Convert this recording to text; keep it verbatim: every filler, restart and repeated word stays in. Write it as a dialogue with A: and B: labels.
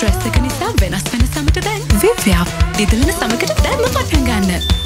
A: Stress එක නිසා වෙනස් වෙන සමට දැන් විව්‍යාප් දිදලන සමකට දැන්ම පටන් ගන්න.